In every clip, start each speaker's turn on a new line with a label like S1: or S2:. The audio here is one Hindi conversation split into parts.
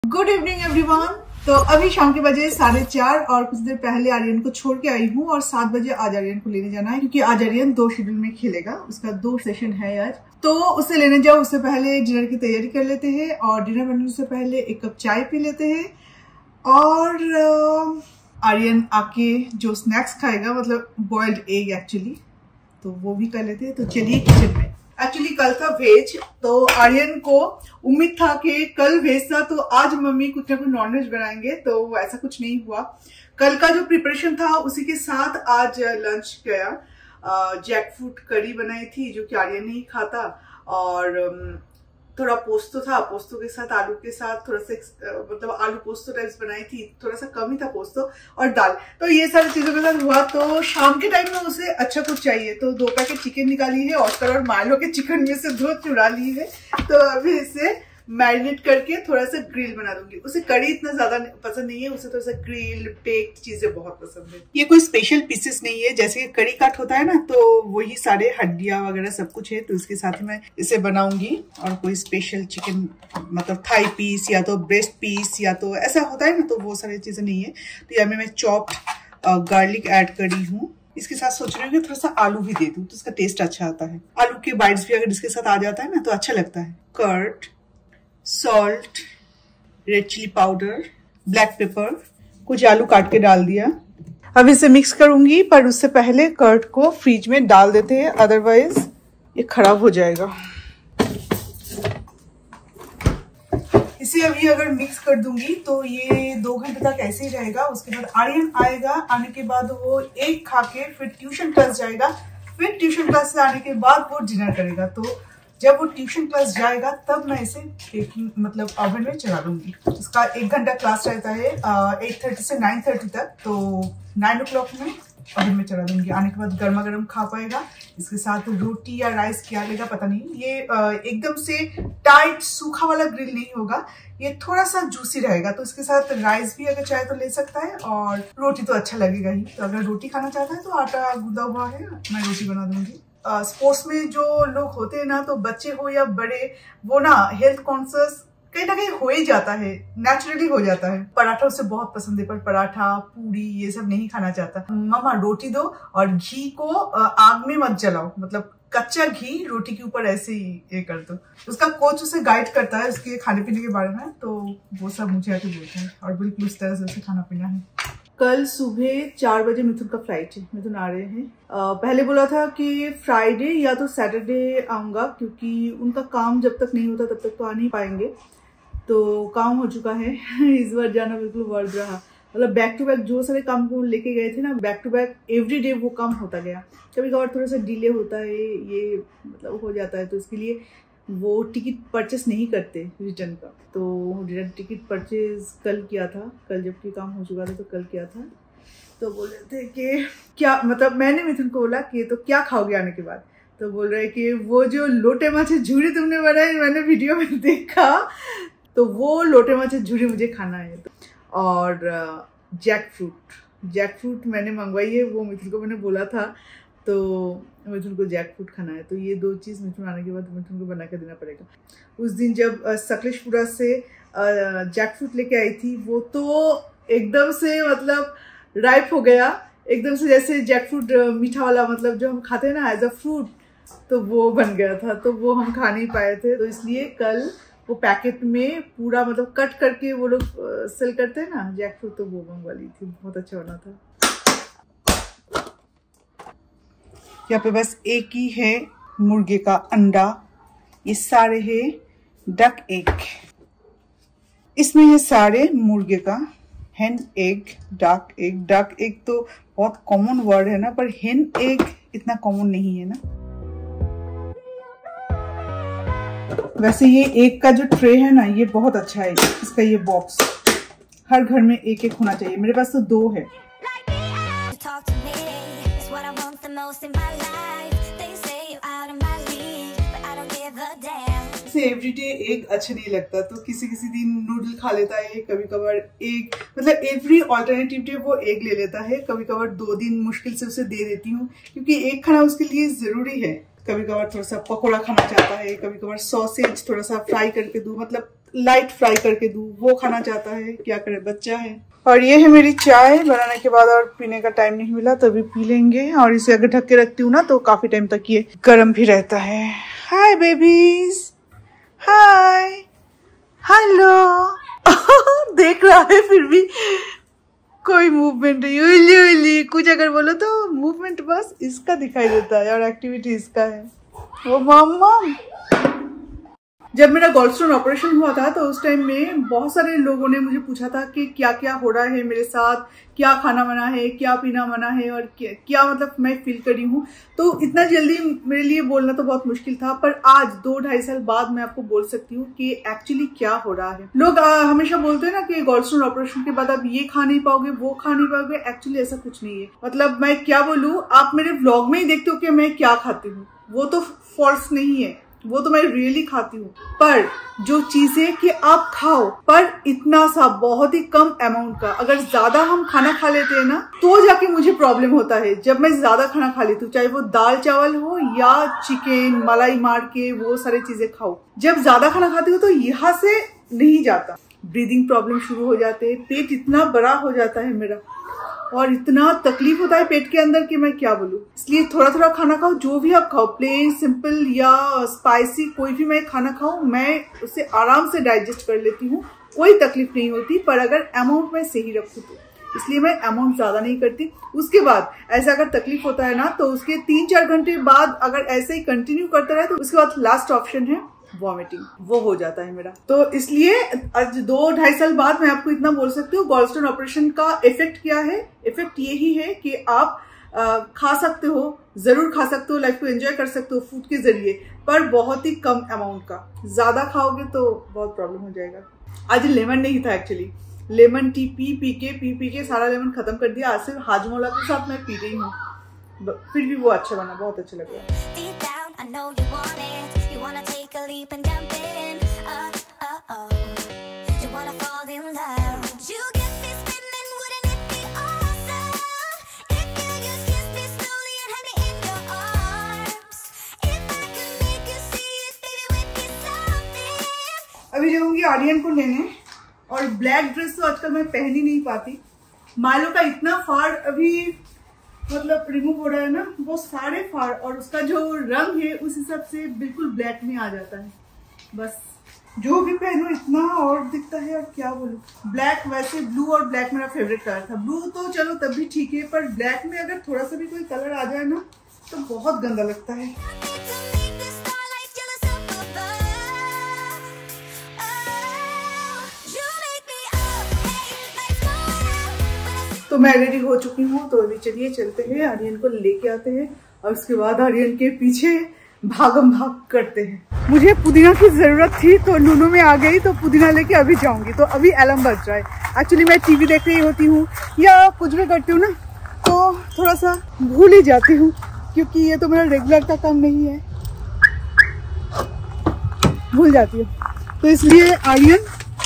S1: Good evening everyone. तो अभी शाम के बजे 4:30 और कुछ देर पहले आर्यन को छोड़ के आई हूँ और 7 बजे आज आर्यन को लेने जाना है क्योंकि आज आर्यन 2 शेड्यूल में खेलेगा। उसका 2 सेशन है आज, तो उसे लेने जाओ। उससे पहले डिनर की तैयारी कर लेते हैं और डिनर बनने से पहले 1 कप चाय पी लेते हैं और आर्यन आके जो स्नैक्स खाएगा, मतलब बॉइल्ड एग एक्चुअली, तो वो भी कर लेते हैं। तो चलिए किचन में। एक्चुअली कल था वेज, तो आर्यन को उम्मीद था कि कल वेज था तो आज मम्मी कुछ ना कुछ नॉनवेज बनाएंगे, तो ऐसा कुछ नहीं हुआ। कल का जो प्रिपरेशन था उसी के साथ आज लंच गया। जैकफ्रूट करी बनाई थी जो कि आर्यन नहीं खाता, और थोड़ा पोस्तो था। पोस्तो के साथ आलू के साथ थोड़ा सा मतलब आलू पोस्तो टाइप्स बनाई थी, थोड़ा सा कम ही था पोस्तो, और दाल। तो ये सारी चीजों के साथ हुआ। तो शाम के टाइम में उसे अच्छा कुछ चाहिए, तो 2 पैकेट चिकन निकाली है ऑस्कर और माइलो के चिकन में से 2 चुरा ली है। तो अभी इसे मैरिनेट करके थोड़ा सा ग्रिल बना दूंगी। उसे कड़ी इतना ज्यादा पसंद नहीं है, उसे थोड़ा सा ग्रिल बेक्ड चीजें बहुत पसंद है। ये कोई स्पेशल पीसेस नहीं है, जैसे कड़ी काट होता है ना, तो वही सारे हड्डियां वगैरह सब कुछ है, तो इसके साथ ही मैं इसे बनाऊंगी। और कोई स्पेशल चिकन मतलब थाई पीस या तो ब्रेस्ट पीस या तो ऐसा होता है ना, तो वो सारी चीजें नहीं है। तो यहाँ मैं चॉप्ड गार्लिक ऐड करी हूँ। इसके साथ सोच रही हूँ कि थोड़ा सा आलू भी दे दूँ तो इसका टेस्ट अच्छा आता है। आलू के बाइट्स भी अगर इसके साथ आ जाता है ना तो अच्छा लगता है। Curd, salt, red chilli powder, black pepper, कुछ आलू काट के डाल दिया। अब इसे मिक्स करूंगी, पर उससे पहले कर्ड को फ्रिज में डाल देते हैं, अदरवाइज ये खराब हो जाएगा। इसे अभी अगर मिक्स कर दूंगी तो ये 2 घंटे तक ऐसे ही रहेगा। उसके बाद आर्यन आएगा, आने के बाद वो एग खा के फिर ट्यूशन क्लास जाएगा, फिर ट्यूशन क्लास से आने के बाद वो डिनर करेगा। तो जब वो ट्यूशन क्लास जाएगा तब मैं इसे बेकिंग मतलब ओवन में चला दूंगी। इसका 1 घंटा क्लास रहता है 8:30 से 9:30 तक, तो 9 o'clock में ओवन में चला दूंगी। आने के बाद गर्मा गर्म खा पाएगा। इसके साथ रोटी या राइस क्या लेगा पता नहीं। ये एकदम से टाइट सूखा वाला ग्रिल नहीं होगा, ये थोड़ा सा जूसी रहेगा। तो इसके साथ राइस भी अगर चाहे तो ले सकता है, और रोटी तो अच्छा लगेगा ही। तो अगर रोटी खाना चाहता है तो आटा गूंदा हुआ है, मैं रोटी बना दूंगी। स्पोर्ट्स में जो लोग होते हैं ना, तो बच्चे हो या बड़े, वो ना हेल्थ कॉन्शियस कहीं ना कहीं हो ही जाता है, नेचुरली हो जाता है। पराठा उसे बहुत पसंद है, पर पराठा पूरी ये सब नहीं खाना चाहता। मामा रोटी दो और घी को आग में मत जलाओ, मतलब कच्चा घी रोटी के ऊपर ऐसे ही ये कर दो। उसका कोच उसे गाइड करता है उसके खाने पीने के बारे में, तो वो सब मुझे आके बोलता है और बिल्कुल उस तरह से उसे खाना पीना है। कल सुबह 4 बजे मिथुन का फ्लाइट है, मिथुन आ रहे हैं। पहले बोला था कि फ्राइडे या तो सैटरडे आऊंगा, क्योंकि उनका काम जब तक नहीं होता तब तक तो आ नहीं पाएंगे। तो काम हो चुका है इस बार जाना बिल्कुल वर्ल्ड रहा, मतलब बैक टू बैक जो सारे काम को लेके गए थे ना, back to back every day वो काम होता गया। कभी कभार थोड़ा सा डिले होता है, ये मतलब हो जाता है, तो इसके लिए वो टिकट परचेस नहीं करते रिटर्न का। तो रिटर्न टिकट परचेज कल किया था, कल जबकि काम हो चुका था तो कल किया था। तो बोल रहे थे कि क्या, मतलब मैंने मिथुन को बोला कि तो क्या खाओगे आने के बाद, तो बोल रहे कि वो जो लोटे माछे झूरी तुमने बनाई, मैंने वीडियो में देखा, तो वो लोटे माछे झूरी मुझे खाना है। और जैकफ्रूट मैंने मंगवाई है, वो मिथुन को मैंने बोला था, तो मिथुन को जैकफ्रूट खाना है। तो ये 2 चीज़ मिथुन आने के बाद मिथुन को बना के देना पड़ेगा। उस दिन जब सकलेशपुरा से जैकफ्रूट लेके आई थी, वो तो एकदम से मतलब राइप हो गया, एकदम से जैसे जैकफ्रूट मीठा वाला, मतलब जो हम खाते हैं ना एज अ फ्रूट, तो वो बन गया था। तो वो हम खा नहीं पाए थे, तो इसलिए कल वो पैकेट में पूरा मतलब कट करके वो लोग सेल करते हैं ना जैकफ्रूट, तो वो मंगवा ली थी, बहुत अच्छा बना था। यहाँ पे बस एक ही है मुर्गे का अंडा, ये सारे है डक एग। इसमें है सारे मुर्गे का hen egg, duck egg. Duck egg तो बहुत कॉमन वर्ड है ना, पर हेन एग इतना कॉमन नहीं है ना। वैसे ये एग का जो ट्रे है ना, ये बहुत अच्छा है। इसका ये बॉक्स हर घर में 1-1 होना चाहिए। मेरे पास तो 2 है। इसे एवरीडे एग अच्छा नहीं लगता, तो किसी किसी दिन नूडल खा लेता है, कभी कभार एग, मतलब एवरी ऑल्टरनेटिव डे वो एग ले लेता है। कभी कभार 2 दिन मुश्किल से उसे दे देती हूँ, क्योंकि एग खाना उसके लिए जरूरी है। कभी कभार थोड़ा सा पकोड़ा खाना चाहता है, कभी कभार सॉसेज थोड़ा सा फ्राई करके दूं, मतलब लाइट फ्राई करके दूं, वो खाना चाहता है, क्या करे बच्चा है। और ये है मेरी चाय बनाने के बाद, और पीने का टाइम नहीं मिला तो अभी पी लेंगे। और इसे अगर ढक के रखती हूँ ना तो काफी टाइम तक ये गर्म भी रहता है। Hi babies, hi, hello. देख रहा है फिर भी कोई मूवमेंट नहीं, उली उली कुछ अगर बोलो तो मूवमेंट बस इसका दिखाई देता है और एक्टिविटी इसका है। वो मम्मा, जब मेरा गॉलस्टोन ऑपरेशन हुआ था तो उस टाइम में बहुत सारे लोगों ने मुझे पूछा था कि क्या क्या हो रहा है मेरे साथ, क्या खाना मना है, क्या पीना मना है, और क्या मतलब मैं फील करी हूँ। तो इतना जल्दी मेरे लिए बोलना तो बहुत मुश्किल था, पर आज 2-2.5 साल बाद मैं आपको बोल सकती हूँ कि एक्चुअली क्या हो रहा है। लोग हमेशा बोलते हैं ना कि गॉलस्टोन ऑपरेशन के बाद आप ये खा नहीं पाओगे, वो खा नहीं पाओगे। एक्चुअली ऐसा कुछ नहीं है। मतलब मैं क्या बोलूँ, आप मेरे व्लॉग में ही देखते हो कि मैं क्या खाती हूँ, वो तो फॉल्स नहीं है, वो तो मैं रियली खाती हूँ। पर जो चीजें कि आप खाओ, पर इतना सा बहुत ही कम अमाउंट का, अगर ज्यादा हम खाना खा लेते हैं ना तो जाके मुझे प्रॉब्लम होता है। जब मैं ज्यादा खाना खा लेती हूँ, चाहे वो दाल चावल हो या चिकन मलाई मार के वो सारी चीजें खाओ, जब ज्यादा खाना खाती हूँ तो यहाँ से नहीं जाता, ब्रीदिंग प्रॉब्लम शुरू हो जाते हैं, पेट इतना बड़ा हो जाता है मेरा, और इतना तकलीफ होता है पेट के अंदर कि मैं क्या बोलूं। इसलिए थोड़ा थोड़ा खाना खाओ, जो भी आप खाओ, प्लेन सिंपल या स्पाइसी, कोई भी मैं खाना खाऊं, मैं उसे आराम से डाइजेस्ट कर लेती हूँ, कोई तकलीफ नहीं होती। पर अगर अमाउंट मैं सही रखूँ तो, इसलिए मैं अमाउंट ज्यादा नहीं करती। उसके बाद ऐसा अगर तकलीफ होता है ना तो उसके 3-4 घंटे बाद अगर ऐसे ही कंटिन्यू करता रहे तो उसके बाद लास्ट ऑप्शन है वॉमिटिंग, वो हो जाता है मेरा। तो इसलिए आज 2-2.5 साल बाद मैं आपको इतना बोल सकती हूँ गॉलस्टोन ऑपरेशन का इफेक्ट क्या है। इफेक्ट यही है कि आप खा सकते हो, जरूर खा सकते हो, लाइफ को एंजॉय कर सकते हो फूड के जरिए, पर बहुत ही कम अमाउंट का। ज्यादा खाओगे तो बहुत प्रॉब्लम हो जाएगा। आज लेमन नहीं था एक्चुअली, लेमन टी पी के सारा लेमन खत्म कर दिया। आज सिर्फ हाजमोला के साथ मैं पी रही हूँ, फिर भी वो अच्छा बना, बहुत अच्छा लग रहा है। अभी जाऊंगी आर्यन को लेने, और ब्लैक ड्रेस तो आजकल मैं पहन ही नहीं पाती। माइलो का इतना फाड़ अभी मतलब रिमूव हो रहा है ना, वो सारे फाड़, और उसका जो रंग है उस हिसाब से बिल्कुल ब्लैक में आ जाता है। बस जो भी पहनूं इतना और दिखता है, और क्या बोलूं। ब्लैक, वैसे ब्लू और ब्लैक मेरा फेवरेट कलर था। ब्लू तो चलो तब भी ठीक है, पर ब्लैक में अगर थोड़ा सा भी कोई कलर आ जाए ना तो बहुत गंदा लगता है। तो मैं रेडी हो चुकी हूँ, तो अभी चलिए चलते हैं, आर्यन को लेके आते हैं, और उसके बाद आर्यन के पीछे भागम भाग करते हैं। मुझे पुदीना की जरूरत थी तो नूनू में आ गई, तो पुदीना लेके अभी जाऊंगी। तो अभी अलार्म बज रहा है। एक्चुअली मैं टीवी देख रही होती हूँ या कुछ भी करती हूँ ना तो थोड़ा सा भूल ही जाती हूँ, क्योंकि ये तो मेरा रेगुलर का काम नहीं है, भूल जाती हूँ। तो इसलिए आर्यन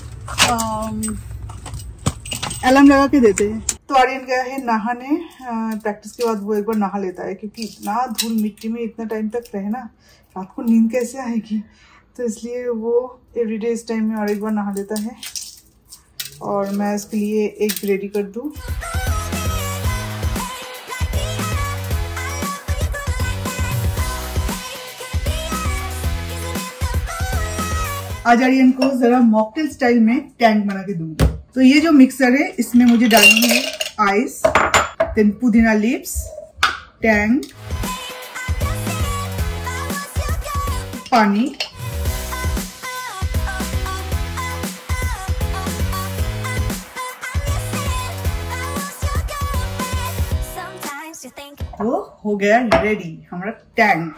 S1: अलार्म लगा के देते हैं। तो आर्यन गया है नहाने, प्रैक्टिस के बाद वो एक बार नहा लेता है, क्योंकि इतना धूल मिट्टी में इतना टाइम तक रहना, रात को नींद कैसे आएगी। तो इसलिए वो एवरीडे इस टाइम में और एक बार नहा लेता है, और मैं इसके लिए एग रेडी कर दूं। आज आर्यन को जरा मॉकटेल स्टाइल में टैंग बना के दूंगी। तो ये जो मिक्सर है इसमें मुझे डालनी है आइस, देन पुदीना लीव्स, टैंग, पानी, तो हो गया रेडी हमारा टैंग।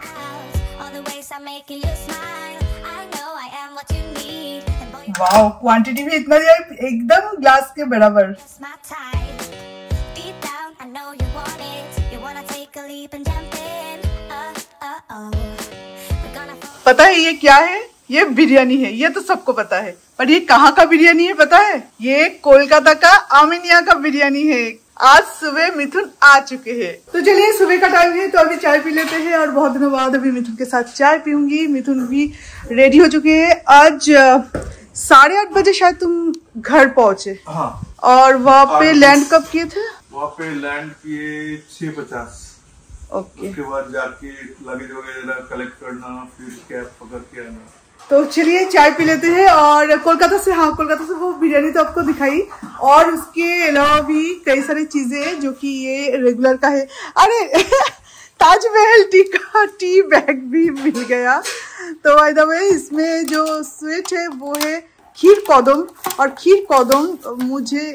S1: वाओ, क्वांटिटी भी इतना दिया, एकदम ग्लास के बराबर। पता है ये क्या है? ये बिरयानी है, ये तो सबको पता है, पर ये कहाँ का बिरयानी है पता है? ये कोलकाता का आमिनिया का बिरयानी है। आज सुबह मिथुन आ चुके हैं, तो चलिए सुबह का टाइम है तो अभी चाय पी लेते हैं, और बहुत दिनों बाद अभी मिथुन के साथ चाय पीऊंगी। मिथुन भी रेडी हो चुके हैं। आज 8:30 बजे शायद तुम घर पहुंचे।
S2: हाँ।
S1: और वहाँ पे लैंड कब किए थे?
S2: वहाँ पे लैंड किए 6:50।
S1: ओके।
S2: उसके बाद जाके लगेज वगैरह कलेक्ट करना, फिर कैब पकड़ के आना।
S1: तो चलिए चाय पी लेते हैं। और कोलकाता से, हाँ कोलकाता से वो बिरयानी तो आपको दिखाई, और उसके अलावा भी कई सारी चीजें जो कि ये रेगुलर का है। अरे ताजमहल टी बैग भी मिल गया। तो बाय द वे इसमें जो स्वीट है वो है खीर कौदम, और खीर कौदम मुझे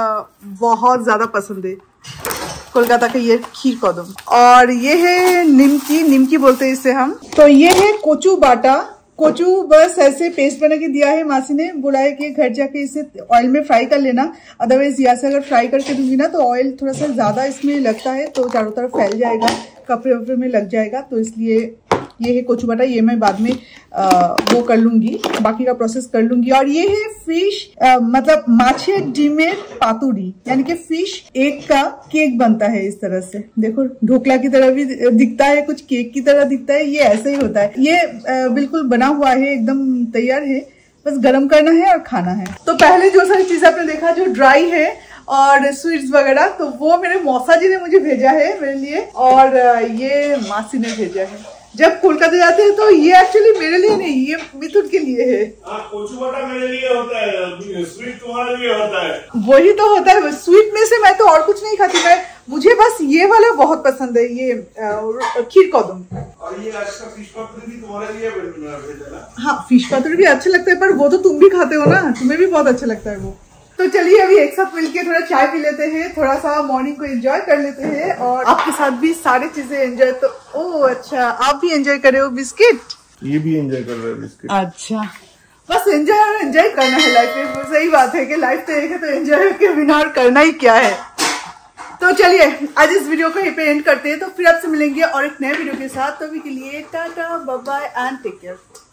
S1: बहुत ज्यादा पसंद है, कोलकाता का ये खीर कौदम। और ये है निमकी बोलते हैं इसे हम। तो ये है कोचू बाटा। कोचू बस ऐसे पेस्ट बना के दिया है, मासी ने बोला है कि घर जाके इसे ऑयल में फ्राई कर लेना, अदरवाइज यहाँ से अगर फ्राई करके दूंगी ना तो ऑयल थोड़ा सा ज्यादा इसमें लगता है तो चारों तरफ फैल जाएगा, कपड़े वपड़े में लग जाएगा। तो इसलिए ये है कोचू बाटा, ये मैं बाद में वो कर लूंगी, बाकी का प्रोसेस कर लूंगी। और ये है फिश मतलब माछे डिमेर पातुड़ी, यानी कि फिश एग का केक बनता है इस तरह से। देखो ढोकला की तरह भी दिखता है, कुछ केक की तरह दिखता है, ये ऐसे ही होता है। ये बिल्कुल बना हुआ है, एकदम तैयार है, बस गर्म करना है और खाना है। तो पहले जो सारी चीजें आपने देखा जो ड्राई है और स्वीट्स वगैरह, तो वो मेरे मौसा जी ने मुझे भेजा है मेरे लिए, और ये मासी ने भेजा है। जब कोलकाता जाते हैं तो ये एक्चुअली मेरे लिए नहीं, ये मिथुन के लिए है।
S3: कोचू बाटा मेरे लिए होता है, स्वीट तुम्हारे लिए होता है।
S1: वही तो होता है, स्वीट में से मैं तो और कुछ नहीं खाती, मुझे बस ये वाला बहुत पसंद है, ये खीर कौदम।
S3: और ये आज का फिश पातुड़ी भी तुम्हारे लिए भेजा।
S1: हाँ फिश पातुड़ी भी अच्छा लगता है, पर वो तो तुम भी खाते हो ना, तुम्हें भी बहुत अच्छा लगता है वो। तो चलिए अभी एक साथ मिलके थोड़ा चाय पी लेते हैं, थोड़ा सा मॉर्निंग को एंजॉय कर लेते हैं, और आपके साथ भी सारी चीजें एंजॉय। तो ओह अच्छा, आप भी एंजॉय कर रहे हो बिस्किट?
S2: ये भी एंजॉय कर रहा है बिस्किट।
S1: अच्छा, बस एंजॉय और एंजॉय करना है लाइफ में। सही बात है कि लाइफ तो एक है, तो एंजॉय के बिना और करना ही क्या है। तो चलिए आज इस वीडियो को यहीं पे एंड करते हैं, तो फिर आपसे मिलेंगे और एक नए वीडियो के साथ। तो अभी के लिए tata bye bye and take care.